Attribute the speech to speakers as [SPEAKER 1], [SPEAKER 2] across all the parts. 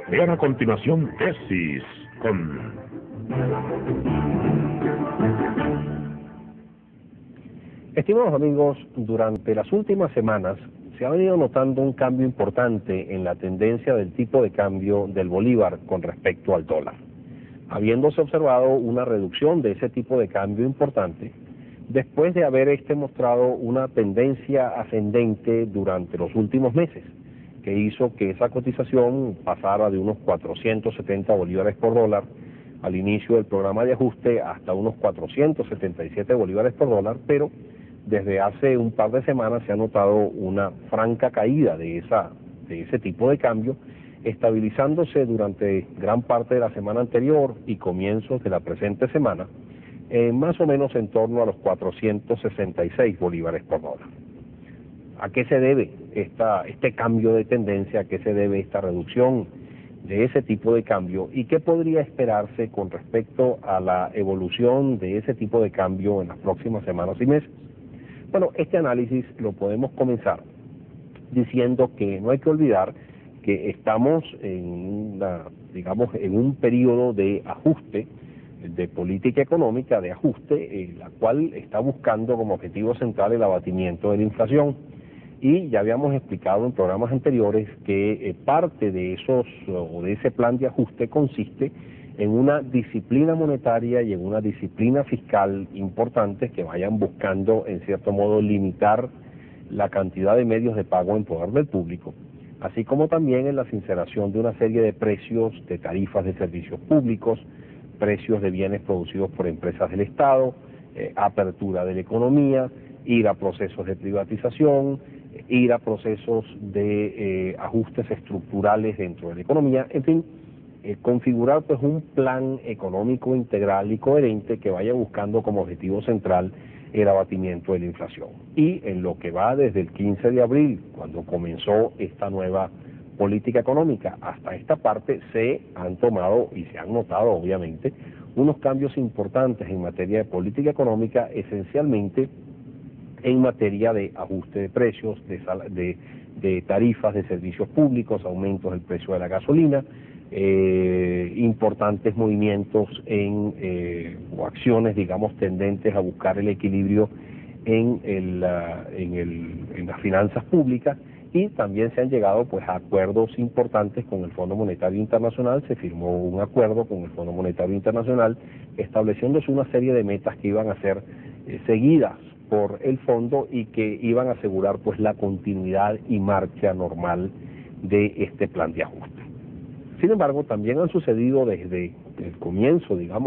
[SPEAKER 1] Vean a continuación Tesis con...
[SPEAKER 2] Estimados amigos, durante las últimas semanas se ha venido notando un cambio importante en la tendencia del tipo de cambio del bolívar con respecto al dólar, habiéndose observado una reducción de ese tipo de cambio importante después de haber mostrado una tendencia ascendente durante los últimos meses, que hizo que esa cotización pasara de unos 470 bolívares por dólar al inicio del programa de ajuste hasta unos 477 bolívares por dólar, pero desde hace un par de semanas se ha notado una franca caída de ese tipo de cambio, estabilizándose durante gran parte de la semana anterior y comienzos de la presente semana, más o menos en torno a los 466 bolívares por dólar. ¿A qué se debe este cambio de tendencia? ¿A qué se debe esta reducción de ese tipo de cambio? ¿Y qué podría esperarse con respecto a la evolución de ese tipo de cambio en las próximas semanas y meses? Bueno, este análisis lo podemos comenzar diciendo que no hay que olvidar que estamos en un periodo de ajuste, de política económica, de ajuste, la cual está buscando como objetivo central el abatimiento de la inflación. Y ya habíamos explicado en programas anteriores que parte de ese plan de ajuste consiste en una disciplina monetaria y en una disciplina fiscal importantes que vayan buscando, en cierto modo, limitar la cantidad de medios de pago en poder del público, así como también en la sinceración de una serie de precios de tarifas de servicios públicos, precios de bienes producidos por empresas del Estado, apertura de la economía, ir a procesos de privatización, ir a procesos de ajustes estructurales dentro de la economía, en fin, configurar pues un plan económico integral y coherente que vaya buscando como objetivo central el abatimiento de la inflación. Y en lo que va desde el 15 de abril, cuando comenzó esta nueva política económica, hasta esta parte se han tomado y se han notado obviamente unos cambios importantes en materia de política económica, esencialmente en materia de ajuste de precios, de tarifas de servicios públicos, aumentos del precio de la gasolina, importantes movimientos o acciones, tendentes a buscar el equilibrio en las finanzas públicas, y también se han llegado pues a acuerdos importantes con el Fondo Monetario Internacional. Se firmó un acuerdo con el Fondo Monetario Internacional estableciéndose una serie de metas que iban a ser seguidas por el fondo y que iban a asegurar pues la continuidad y marcha normal de este plan de ajuste. Sin embargo, también han sucedido desde el comienzo, de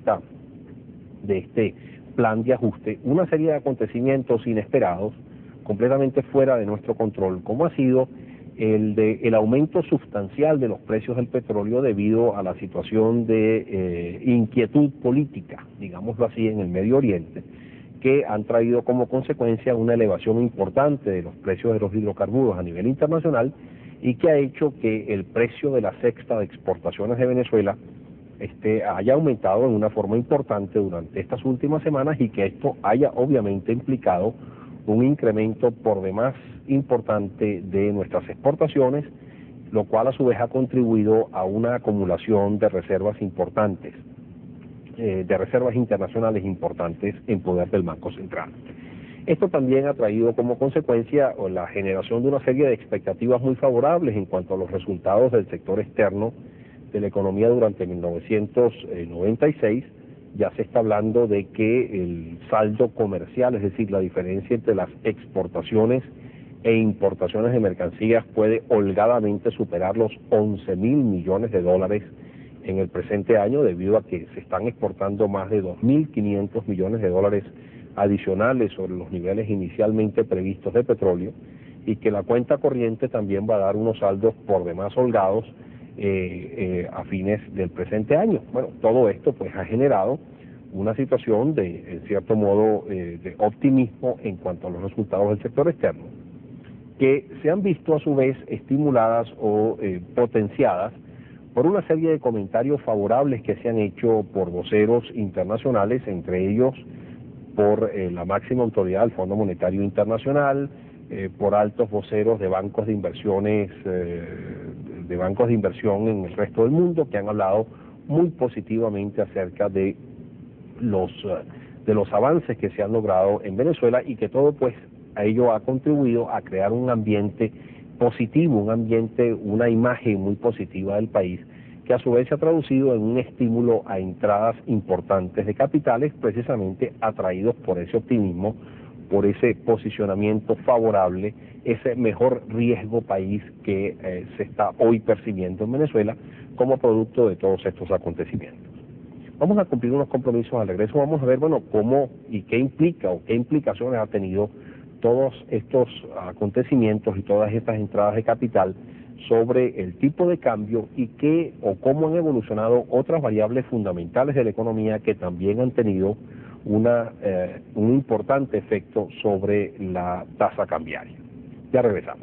[SPEAKER 2] este plan de ajuste, una serie de acontecimientos inesperados, completamente fuera de nuestro control, como ha sido el aumento sustancial de los precios del petróleo debido a la situación de inquietud política, digámoslo así, en el Medio Oriente, que han traído como consecuencia una elevación importante de los precios de los hidrocarburos a nivel internacional, y que ha hecho que el precio de la cesta de exportaciones de Venezuela haya aumentado en una forma importante durante estas últimas semanas, y que esto haya obviamente implicado un incremento por demás importante de nuestras exportaciones, lo cual a su vez ha contribuido a una acumulación de reservas importantes, de reservas internacionales importantes en poder del Banco Central. Esto también ha traído como consecuencia la generación de una serie de expectativas muy favorables en cuanto a los resultados del sector externo de la economía durante 1996. Ya se está hablando de que el saldo comercial, es decir, la diferencia entre las exportaciones e importaciones de mercancías, puede holgadamente superar los 11.000 millones de dólares en el presente año, debido a que se están exportando más de 2.500 millones de dólares adicionales sobre los niveles inicialmente previstos de petróleo, y que la cuenta corriente también va a dar unos saldos por demás holgados a fines del presente año. Bueno, todo esto pues ha generado una situación en cierto modo, de optimismo en cuanto a los resultados del sector externo, que se han visto a su vez estimuladas o potenciadas por una serie de comentarios favorables que se han hecho por voceros internacionales, entre ellos por la máxima autoridad del Fondo Monetario Internacional, por altos voceros de bancos de inversiones de bancos de inversión en el resto del mundo que han hablado muy positivamente acerca de los avances que se han logrado en Venezuela y que todo pues a ello ha contribuido a crear un ambiente positivo, una imagen muy positiva del país, que a su vez se ha traducido en un estímulo a entradas importantes de capitales, precisamente atraídos por ese optimismo, por ese posicionamiento favorable, ese mejor riesgo país que se está hoy percibiendo en Venezuela como producto de todos estos acontecimientos. Vamos a cumplir unos compromisos al regreso, vamos a ver, bueno, cómo y qué implica o qué implicaciones ha tenido todos estos acontecimientos y todas estas entradas de capital sobre el tipo de cambio y qué o cómo han evolucionado otras variables fundamentales de la economía que también han tenido un importante efecto sobre la tasa cambiaria. Ya regresamos.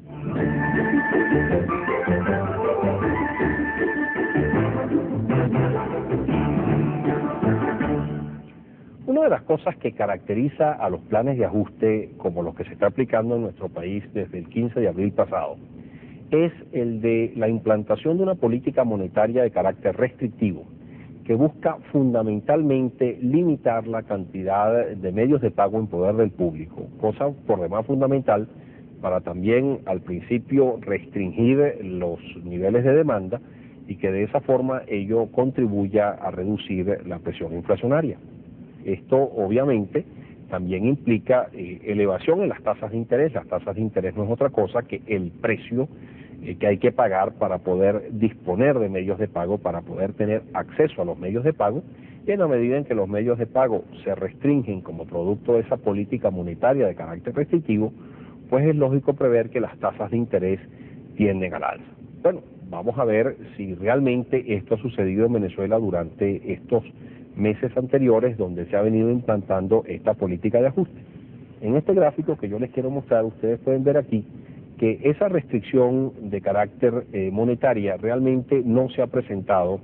[SPEAKER 2] Una de las cosas que caracteriza a los planes de ajuste como los que se está aplicando en nuestro país desde el 15 de abril pasado es el de la implantación de una política monetaria de carácter restrictivo que busca fundamentalmente limitar la cantidad de medios de pago en poder del público, cosa por demás fundamental para también al principio restringir los niveles de demanda y que de esa forma ello contribuya a reducir la presión inflacionaria. Esto obviamente también implica elevación en las tasas de interés. Las tasas de interés no es otra cosa que el precio que hay que pagar para poder disponer de medios de pago, para poder tener acceso a los medios de pago, y en la medida en que los medios de pago se restringen como producto de esa política monetaria de carácter restrictivo, pues es lógico prever que las tasas de interés tienden al alza. Bueno, vamos a ver si realmente esto ha sucedido en Venezuela durante estos meses anteriores donde se ha venido implantando esta política de ajuste. En este gráfico que yo les quiero mostrar, ustedes pueden ver aquí que esa restricción de carácter monetaria realmente no se ha presentado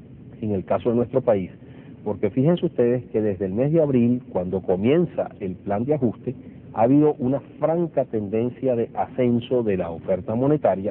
[SPEAKER 2] en el caso de nuestro país, porque fíjense ustedes que desde el mes de abril, cuando comienza el plan de ajuste, ha habido una franca tendencia de ascenso de la oferta monetaria,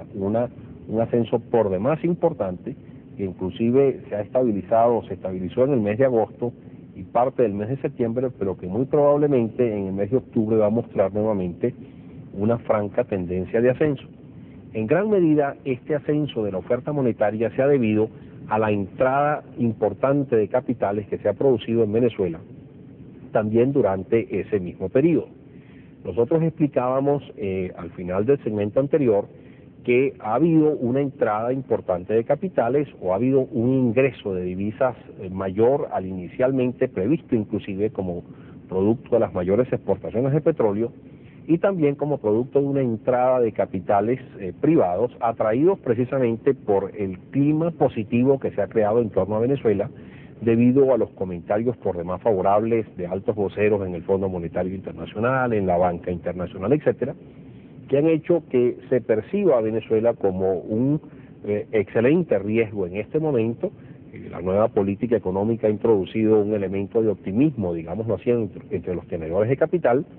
[SPEAKER 2] un ascenso por demás importante, que inclusive se estabilizó en el mes de agosto y parte del mes de septiembre, pero que muy probablemente en el mes de octubre va a mostrar nuevamente una franca tendencia de ascenso. En gran medida, este ascenso de la oferta monetaria se ha debido a la entrada importante de capitales que se ha producido en Venezuela, también durante ese mismo periodo. Nosotros explicábamos al final del segmento anterior que ha habido una entrada importante de capitales o ha habido un ingreso de divisas mayor al inicialmente previsto, inclusive como producto de las mayores exportaciones de petróleo y también como producto de una entrada de capitales privados atraídos precisamente por el clima positivo que se ha creado en torno a Venezuela debido a los comentarios por demás favorables de altos voceros en el Fondo Monetario Internacional, en la banca internacional, etcétera, que han hecho que se perciba a Venezuela como un excelente riesgo en este momento. La nueva política económica ha introducido un elemento de optimismo, digámoslo así, entre los tenedores de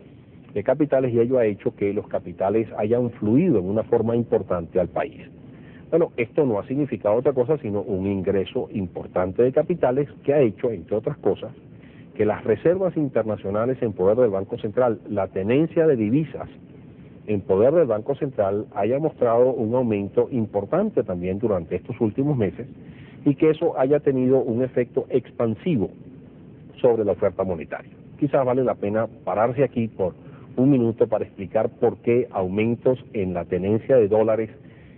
[SPEAKER 2] capitales, y ello ha hecho que los capitales hayan fluido en una forma importante al país. Bueno, esto no ha significado otra cosa sino un ingreso importante de capitales que ha hecho, entre otras cosas, que las reservas internacionales en poder del Banco Central, la tenencia de divisas en poder del Banco Central haya mostrado un aumento importante también durante estos últimos meses y que eso haya tenido un efecto expansivo sobre la oferta monetaria. Quizás vale la pena pararse aquí por un minuto para explicar por qué aumentos en la tenencia de dólares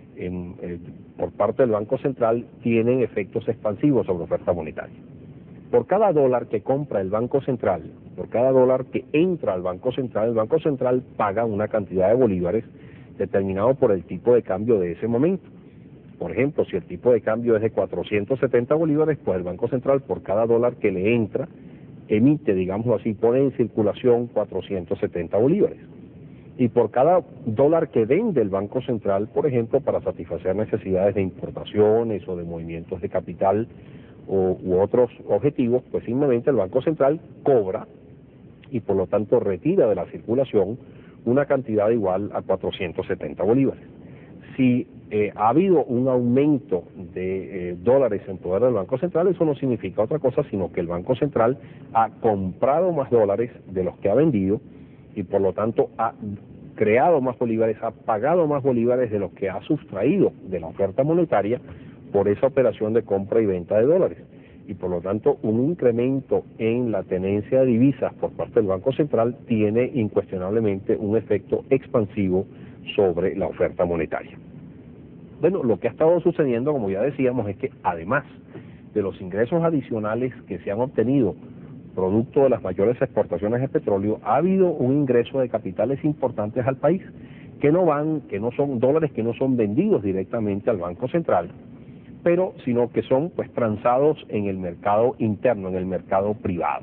[SPEAKER 2] por parte del Banco Central tienen efectos expansivos sobre la oferta monetaria. Por cada dólar que compra el Banco Central, por cada dólar que entra al Banco Central, el Banco Central paga una cantidad de bolívares determinado por el tipo de cambio de ese momento. Por ejemplo, si el tipo de cambio es de 470 bolívares, pues el Banco Central por cada dólar que le entra, emite, digámoslo así, pone en circulación 470 bolívares. Y por cada dólar que vende el Banco Central, por ejemplo, para satisfacer necesidades de importaciones o de movimientos de capital u otros objetivos, pues simplemente el Banco Central cobra y por lo tanto retira de la circulación una cantidad igual a 470 bolívares. Si ha habido un aumento de dólares en poder del Banco Central. Eso no significa otra cosa sino que el Banco Central ha comprado más dólares de los que ha vendido y por lo tanto ha creado más bolívares, ha pagado más bolívares de los que ha sustraído de la oferta monetaria por esa operación de compra y venta de dólares. Y por lo tanto un incremento en la tenencia de divisas por parte del Banco Central tiene incuestionablemente un efecto expansivo sobre la oferta monetaria. Bueno, lo que ha estado sucediendo, como ya decíamos, es que además de los ingresos adicionales que se han obtenido producto de las mayores exportaciones de petróleo, ha habido un ingreso de capitales importantes al país que no son dólares que no son vendidos directamente al Banco Central, pero sino que son pues transados en el mercado interno, en el mercado privado.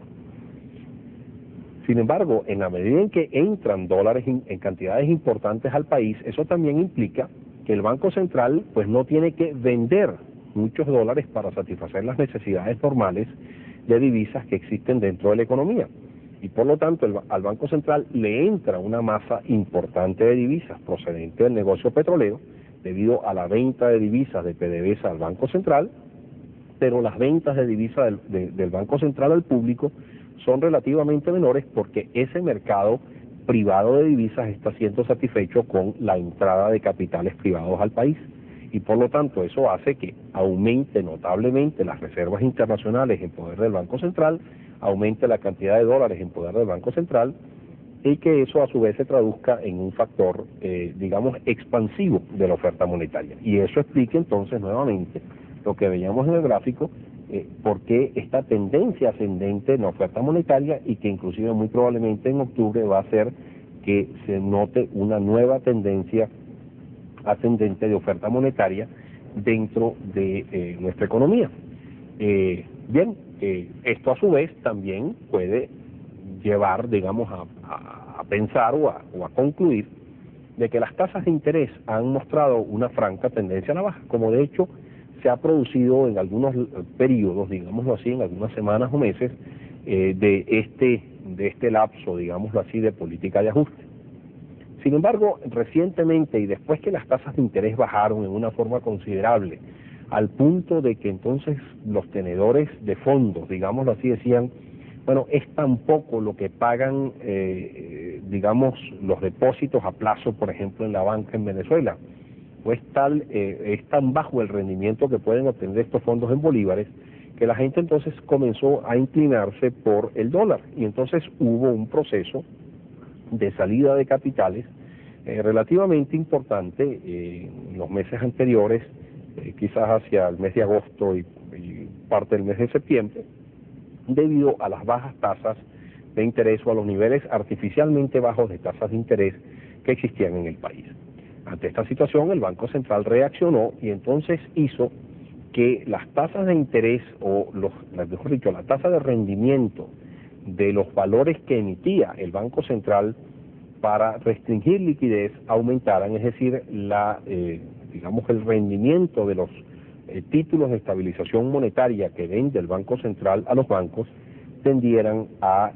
[SPEAKER 2] Sin embargo, en la medida en que entran dólares en cantidades importantes al país, eso también implica que el Banco Central pues no tiene que vender muchos dólares para satisfacer las necesidades normales de divisas que existen dentro de la economía. Y por lo tanto al Banco Central le entra una masa importante de divisas procedente del negocio petrolero debido a la venta de divisas de PDVSA al Banco Central, pero las ventas de divisas del Banco Central al público son relativamente menores porque ese mercado privado de divisas está siendo satisfecho con la entrada de capitales privados al país. Y por lo tanto eso hace que aumente notablemente las reservas internacionales en poder del Banco Central, aumente la cantidad de dólares en poder del Banco Central y que eso a su vez se traduzca en un factor, digamos, expansivo de la oferta monetaria. Y eso explica entonces nuevamente lo que veíamos en el gráfico, por qué esta tendencia ascendente en la oferta monetaria y que inclusive muy probablemente en octubre va a hacer que se note una nueva tendencia ascendente de oferta monetaria dentro de nuestra economía. Esto a su vez también puede llevar, digamos, a pensar o a concluir de que las tasas de interés han mostrado una franca tendencia a la baja, como de hecho se ha producido en algunos periodos, digámoslo así, en algunas semanas o meses de este lapso, digámoslo así, de política de ajuste. Sin embargo, recientemente y después que las tasas de interés bajaron en una forma considerable, al punto de que entonces los tenedores de fondos, digámoslo así, decían, bueno, es tan poco lo que pagan, digamos, los depósitos a plazo, por ejemplo, en la banca en Venezuela, o es tan bajo el rendimiento que pueden obtener estos fondos en bolívares, que la gente entonces comenzó a inclinarse por el dólar, y entonces hubo un proceso de salida de capitales relativamente importante en los meses anteriores, quizás hacia el mes de agosto y parte del mes de septiembre, debido a las bajas tasas de interés o a los niveles artificialmente bajos de tasas de interés que existían en el país. Ante esta situación, el Banco Central reaccionó y entonces hizo que las tasas de interés mejor dicho, la tasa de rendimiento de los valores que emitía el Banco Central para restringir liquidez aumentaran, es decir, digamos, el rendimiento de los títulos de estabilización monetaria que vende el Banco Central a los bancos tendieran a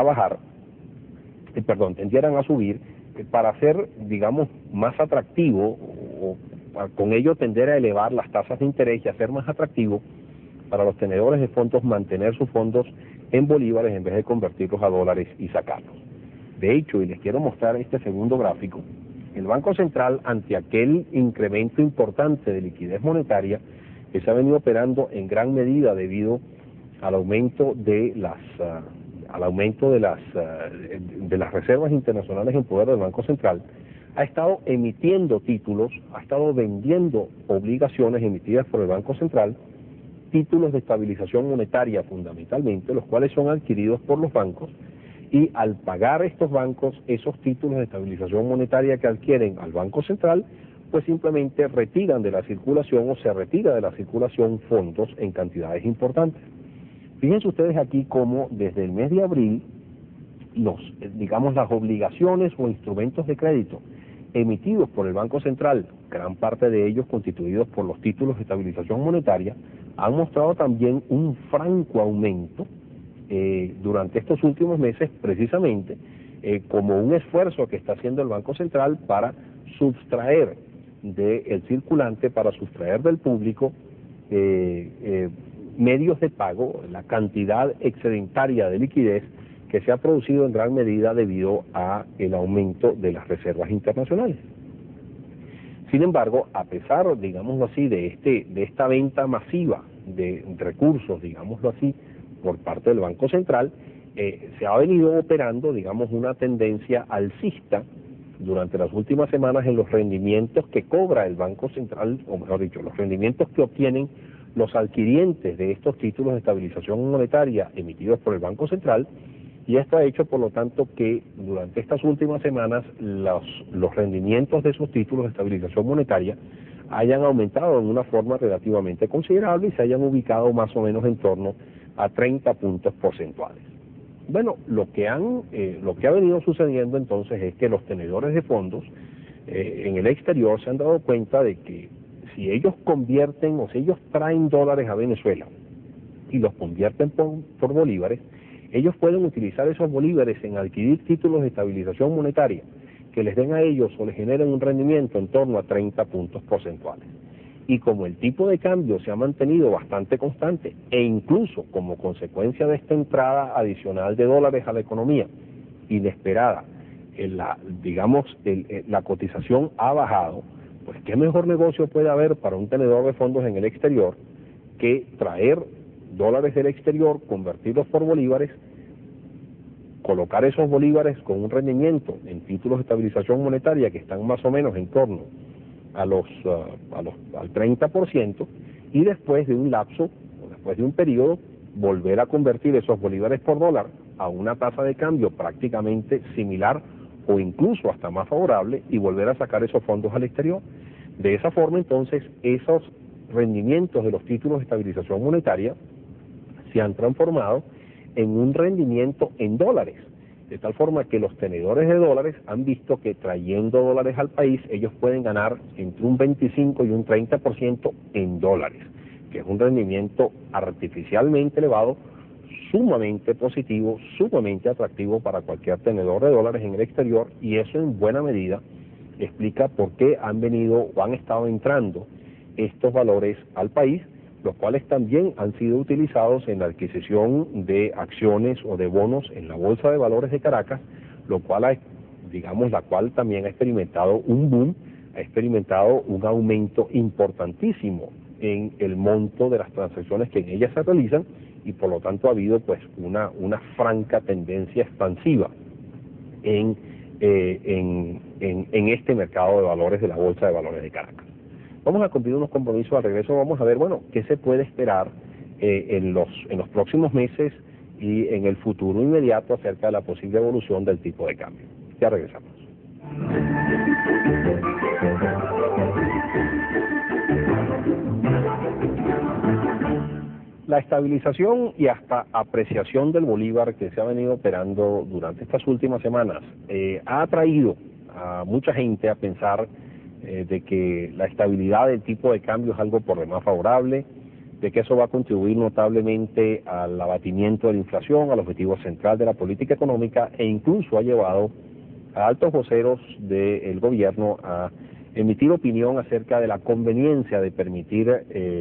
[SPEAKER 2] subir para hacer, digamos, más atractivo o con ello tender a elevar las tasas de interés y hacer más atractivo para los tenedores de fondos mantener sus fondos en bolívares en vez de convertirlos a dólares y sacarlos. De hecho, y les quiero mostrar este segundo gráfico, el Banco Central, ante aquel incremento importante de liquidez monetaria que se ha venido operando en gran medida debido al aumento de las reservas internacionales en poder del Banco Central, ha estado emitiendo títulos, ha estado vendiendo obligaciones emitidas por el Banco Central, títulos de estabilización monetaria fundamentalmente, los cuales son adquiridos por los bancos, y al pagar estos bancos esos títulos de estabilización monetaria que adquieren al Banco Central, pues simplemente retiran de la circulación o se retira de la circulación fondos en cantidades importantes. Fíjense ustedes aquí cómo desde el mes de abril las obligaciones o instrumentos de crédito emitidos por el Banco Central, gran parte de ellos constituidos por los títulos de estabilización monetaria, han mostrado también un franco aumento durante estos últimos meses, precisamente como un esfuerzo que está haciendo el Banco Central para sustraer del circulante para sustraer del público medios de pago, la cantidad excedentaria de liquidez que se ha producido en gran medida debido a el aumento de las reservas internacionales. Sin embargo, a pesar, digámoslo así, de esta venta masiva de recursos, digámoslo así, por parte del Banco Central, se ha venido operando, digamos, una tendencia alcista durante las últimas semanas en los rendimientos que cobra el Banco Central, o mejor dicho, los rendimientos que obtienen los adquirientes de estos títulos de estabilización monetaria emitidos por el Banco Central, y esto ha hecho, por lo tanto, que durante estas últimas semanas los rendimientos de esos títulos de estabilización monetaria hayan aumentado en una forma relativamente considerable y se hayan ubicado más o menos en torno a 30 puntos porcentuales. Bueno, lo que ha venido sucediendo entonces es que los tenedores de fondos en el exterior se han dado cuenta de que si ellos convierten o si ellos traen dólares a Venezuela y los convierten por bolívares, ellos pueden utilizar esos bolívares en adquirir títulos de estabilización monetaria que les den a ellos o les generen un rendimiento en torno a 30 puntos porcentuales. Y como el tipo de cambio se ha mantenido bastante constante e incluso como consecuencia de esta entrada adicional de dólares a la economía inesperada, la cotización ha bajado, pues qué mejor negocio puede haber para un tenedor de fondos en el exterior que traer dólares del exterior, convertirlos por bolívares, colocar esos bolívares con un rendimiento en títulos de estabilización monetaria que están más o menos en torno al 30%, y después de un lapso, o después de un periodo, volver a convertir esos bolívares por dólar a una tasa de cambio prácticamente similar o incluso hasta más favorable y volver a sacar esos fondos al exterior. De esa forma, entonces, esos rendimientos de los títulos de estabilización monetaria se han transformado en un rendimiento en dólares, de tal forma que los tenedores de dólares han visto que trayendo dólares al país ellos pueden ganar entre un 25 y un 30% en dólares, que es un rendimiento artificialmente elevado, sumamente positivo, sumamente atractivo para cualquier tenedor de dólares en el exterior, y eso en buena medida explica por qué han venido o han estado entrando estos valores al país, los cuales también han sido utilizados en la adquisición de acciones o de bonos en la Bolsa de Valores de Caracas, la cual también ha experimentado un boom, ha experimentado un aumento importantísimo en el monto de las transacciones que en ellas se realizan, y por lo tanto ha habido pues una franca tendencia expansiva en este mercado de valores de la Bolsa de Valores de Caracas. Vamos a cumplir unos compromisos. Al regreso vamos a ver, bueno, qué se puede esperar en los próximos meses y en el futuro inmediato acerca de la posible evolución del tipo de cambio. Ya regresamos. La estabilización y hasta apreciación del bolívar que se ha venido operando durante estas últimas semanas ha atraído a mucha gente a pensar de que la estabilidad del tipo de cambio es algo por demás favorable, de que eso va a contribuir notablemente al abatimiento de la inflación, al objetivo central de la política económica, e incluso ha llevado a altos voceros del gobierno a emitir opinión acerca de la conveniencia de permitir,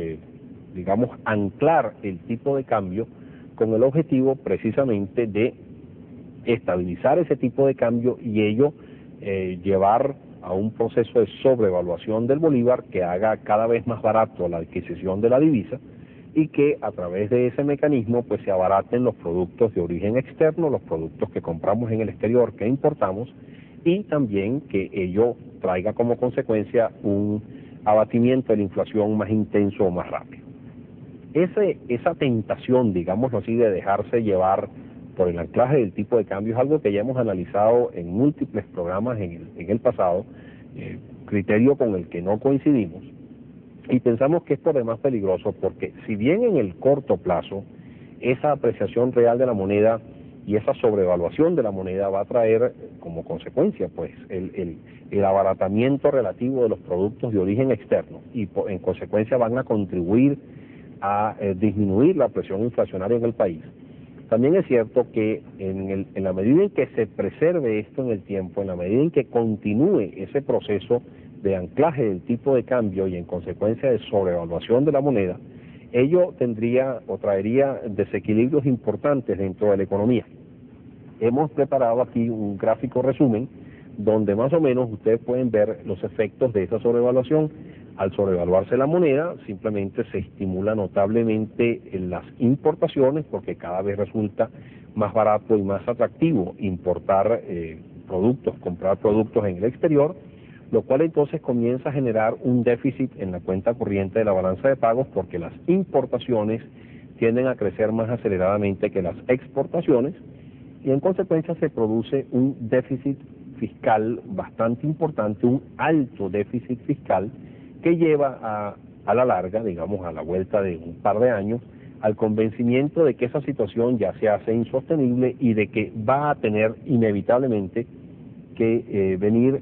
[SPEAKER 2] anclar el tipo de cambio con el objetivo precisamente de estabilizar ese tipo de cambio y ello llevar a un proceso de sobrevaluación del bolívar que haga cada vez más barato la adquisición de la divisa y que a través de ese mecanismo pues se abaraten los productos de origen externo, los productos que compramos en el exterior, que importamos, y también que ello traiga como consecuencia un abatimiento de la inflación más intenso o más rápido. Esa tentación, digámoslo así, de dejarse llevar por el anclaje del tipo de cambio es algo que ya hemos analizado en múltiples programas en el pasado, criterio con el que no coincidimos, y pensamos que es por demás peligroso porque si bien en el corto plazo esa apreciación real de la moneda y esa sobrevaluación de la moneda va a traer como consecuencia pues el abaratamiento relativo de los productos de origen externo y en consecuencia van a contribuir a disminuir la presión inflacionaria en el país. También es cierto que en la medida en que se preserve esto en el tiempo, en la medida en que continúe ese proceso de anclaje del tipo de cambio y en consecuencia de sobrevaluación de la moneda, ello tendría o traería desequilibrios importantes dentro de la economía. Hemos preparado aquí un gráfico resumen donde más o menos ustedes pueden ver los efectos de esa sobrevaluación. Al sobrevaluarse la moneda, simplemente se estimula notablemente en las importaciones porque cada vez resulta más barato y más atractivo importar productos, comprar productos en el exterior, lo cual entonces comienza a generar un déficit en la cuenta corriente de la balanza de pagos porque las importaciones tienden a crecer más aceleradamente que las exportaciones y en consecuencia se produce un déficit fiscal bastante importante, un alto déficit fiscal que lleva a la larga, digamos a la vuelta de un par de años, al convencimiento de que esa situación ya se hace insostenible y de que va a tener inevitablemente que venir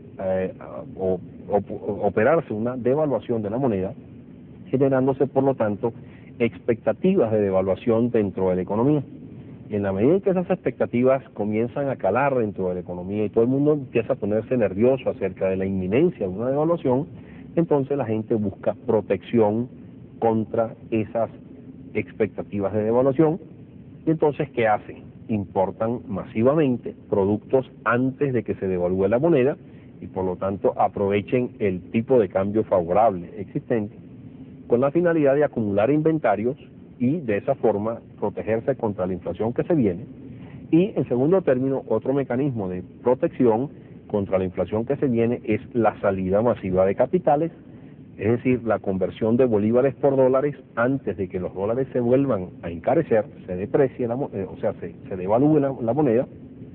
[SPEAKER 2] o operarse una devaluación de la moneda, generándose por lo tanto expectativas de devaluación dentro de la economía. En la medida en que esas expectativas comienzan a calar dentro de la economía y todo el mundo empieza a ponerse nervioso acerca de la inminencia de una devaluación, entonces la gente busca protección contra esas expectativas de devaluación. Y entonces, ¿qué hacen? Importan masivamente productos antes de que se devalúe la moneda y por lo tanto aprovechen el tipo de cambio favorable existente con la finalidad de acumular inventarios y de esa forma protegerse contra la inflación que se viene. Y en segundo término, otro mecanismo de protección contra la inflación que se viene es la salida masiva de capitales, es decir, la conversión de bolívares por dólares antes de que los dólares se vuelvan a encarecer, se deprecie, se devalúe la moneda,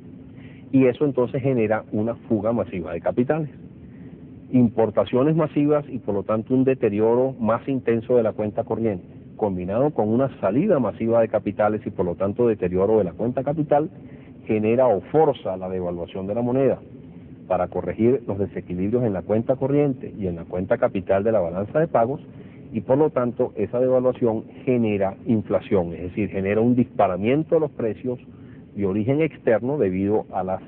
[SPEAKER 2] y eso entonces genera una fuga masiva de capitales, importaciones masivas y por lo tanto un deterioro más intenso de la cuenta corriente, combinado con una salida masiva de capitales y por lo tanto deterioro de la cuenta capital, genera o forza la devaluación de la moneda para corregir los desequilibrios en la cuenta corriente y en la cuenta capital de la balanza de pagos, y por lo tanto esa devaluación genera inflación, es decir, genera un disparamiento de los precios de origen externo debido al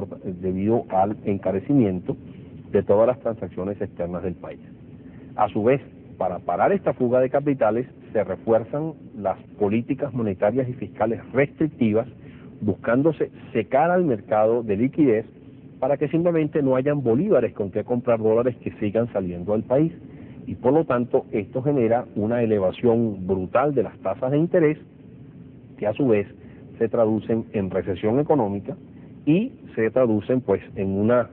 [SPEAKER 2] encarecimiento de todas las transacciones externas del país. A su vez, para parar esta fuga de capitales, se refuerzan las políticas monetarias y fiscales restrictivas, buscándose secar al mercado de liquidez para que simplemente no hayan bolívares con que comprar dólares que sigan saliendo del país. Y por lo tanto, esto genera una elevación brutal de las tasas de interés, que a su vez se traducen en recesión económica y se traducen pues en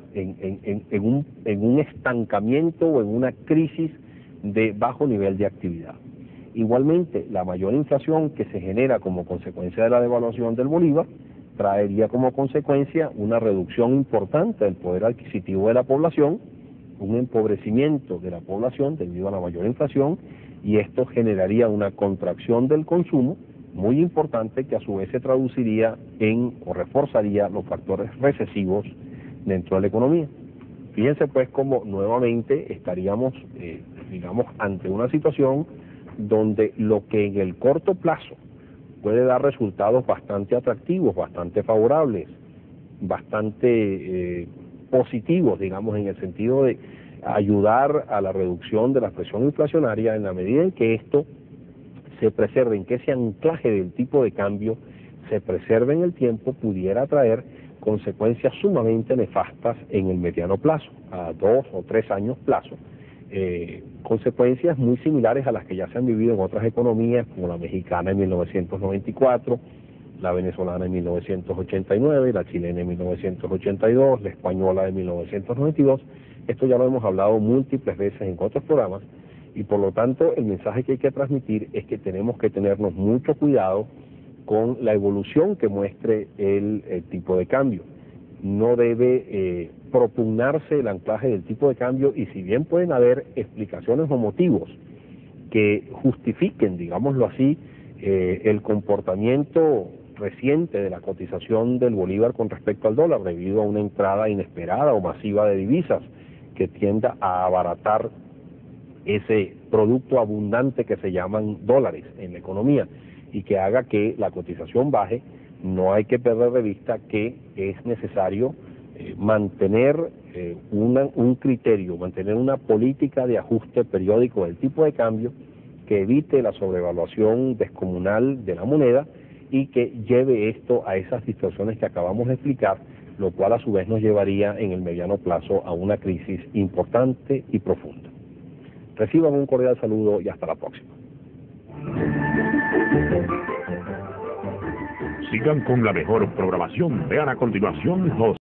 [SPEAKER 2] un estancamiento o en una crisis de bajo nivel de actividad. Igualmente, la mayor inflación que se genera como consecuencia de la devaluación del bolívar traería como consecuencia una reducción importante del poder adquisitivo de la población, un empobrecimiento de la población debido a la mayor inflación, y esto generaría una contracción del consumo muy importante que a su vez se traduciría en o reforzaría los factores recesivos dentro de la economía. Fíjense pues cómo nuevamente estaríamos, ante una situación donde lo que en el corto plazo puede dar resultados bastante atractivos, bastante favorables, bastante positivos, digamos, en el sentido de ayudar a la reducción de la presión inflacionaria, en la medida en que esto se preserve, en que ese anclaje del tipo de cambio se preserve en el tiempo, pudiera traer consecuencias sumamente nefastas en el mediano plazo, a 2 o 3 años plazo, consecuencias muy similares a las que ya se han vivido en otras economías, como la mexicana en 1994, la venezolana en 1989, la chilena en 1982, la española en 1992. Esto ya lo hemos hablado múltiples veces en otros programas, y por lo tanto el mensaje que hay que transmitir es que tenemos que tenernos mucho cuidado con la evolución que muestre el tipo de cambio. No debe propugnarse el anclaje del tipo de cambio, y si bien pueden haber explicaciones o motivos que justifiquen, digámoslo así, el comportamiento reciente de la cotización del bolívar con respecto al dólar debido a una entrada inesperada o masiva de divisas que tienda a abaratar ese producto abundante que se llaman dólares en la economía y que haga que la cotización baje, no hay que perder de vista que es necesario mantener un criterio, mantener una política de ajuste periódico del tipo de cambio que evite la sobrevaluación descomunal de la moneda y que lleve esto a esas distorsiones que acabamos de explicar, lo cual a su vez nos llevaría en el mediano plazo a una crisis importante y profunda. Reciban un cordial saludo y hasta la próxima.
[SPEAKER 1] Sigan con la mejor programación. Vean a continuación